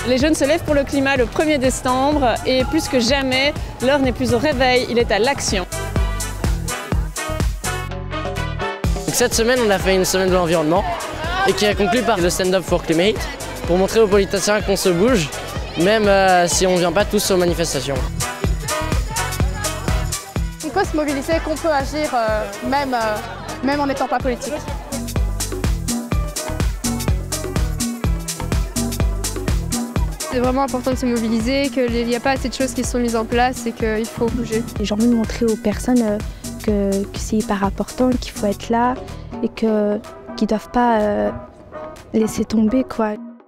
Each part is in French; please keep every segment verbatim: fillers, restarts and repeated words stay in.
Les jeunes se lèvent pour le climat le premier décembre et plus que jamais, l'heure n'est plus au réveil, il est à l'action. Cette semaine, on a fait une semaine de l'environnement et qui a conclu par le Stand Up for Climate pour montrer aux politiciens qu'on se bouge, même euh, si on ne vient pas tous aux manifestations. On peut se mobiliser, qu'on peut agir euh, même, euh, même en n'étant pas politique. C'est vraiment important de se mobiliser, qu'il n'y a pas assez de choses qui sont mises en place et qu'il faut bouger. J'ai envie de montrer aux personnes que, que c'est hyper important, qu'il faut être là et qu'ils ne doivent pas euh, laisser tomber, quoi.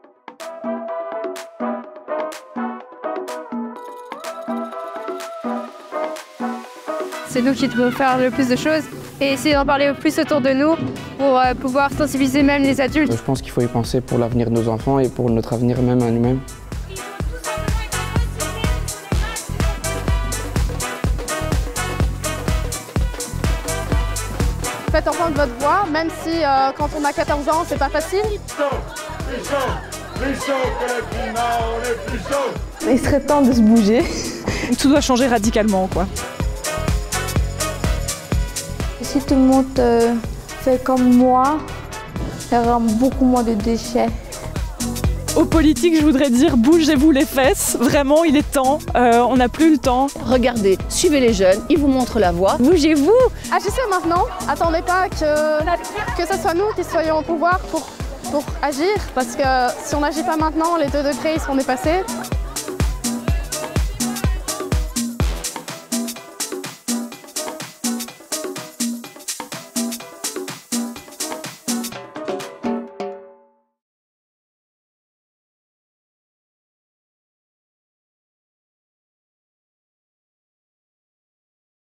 C'est nous qui devons faire le plus de choses et essayer d'en parler le plus autour de nous pour euh, pouvoir sensibiliser même les adultes. Je pense qu'il faut y penser pour l'avenir de nos enfants et pour notre avenir même à nous-mêmes. Faites entendre votre voix, même si euh, quand on a quatorze ans, c'est pas facile. Il serait temps de se bouger. Tout doit changer radicalement, quoi. Si tout le monde euh, fait comme moi, il y aura beaucoup moins de déchets. Aux politiques, je voudrais dire bougez-vous les fesses. Vraiment, il est temps. Euh, on n'a plus le temps. Regardez, suivez les jeunes, ils vous montrent la voie. Bougez-vous. Agissez maintenant. Attendez pas que, que ce soit nous qui soyons au pouvoir pour, pour agir. Parce que si on n'agit pas maintenant, les deux degrés ils seront dépassés.